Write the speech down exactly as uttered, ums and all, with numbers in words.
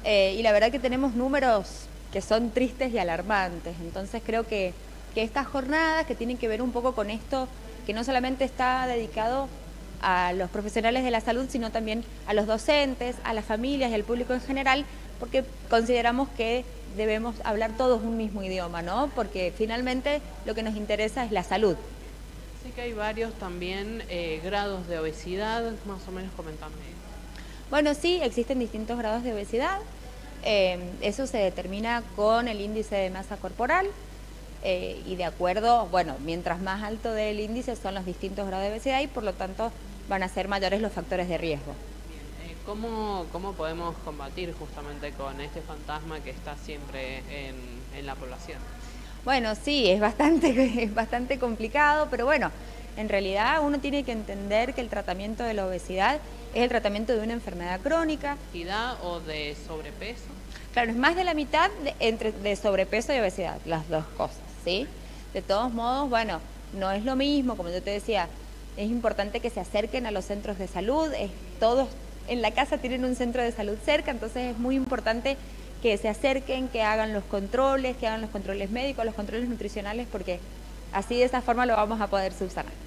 eh, y la verdad que tenemos números que son tristes y alarmantes. Entonces creo que, que estas jornadas que tienen que ver un poco con esto, que no solamente está dedicado a los profesionales de la salud, sino también a los docentes, a las familias y al público en general, porque consideramos que debemos hablar todos un mismo idioma, ¿no? Porque finalmente lo que nos interesa es la salud. Sé que hay varios también eh, grados de obesidad, más o menos comentame. Bueno, sí, existen distintos grados de obesidad. Eh, eso se determina con el índice de masa corporal eh, y de acuerdo, bueno, mientras más alto del índice son los distintos grados de obesidad y por lo tanto van a ser mayores los factores de riesgo. Bien, eh, ¿cómo, ¿cómo podemos combatir justamente con este fantasma que está siempre en, en la población? Bueno, sí, es bastante, es bastante complicado, pero bueno, en realidad uno tiene que entender que el tratamiento de la obesidad es el tratamiento de una enfermedad crónica. ¿Obesidad o de sobrepeso? Claro, es más de la mitad de, entre, de sobrepeso y obesidad, las dos cosas, ¿sí? De todos modos, bueno, no es lo mismo, como yo te decía, es importante que se acerquen a los centros de salud, es, todos en la casa tienen un centro de salud cerca, entonces es muy importante que se acerquen, que hagan los controles, que hagan los controles médicos, los controles nutricionales, porque así de esa forma lo vamos a poder subsanar.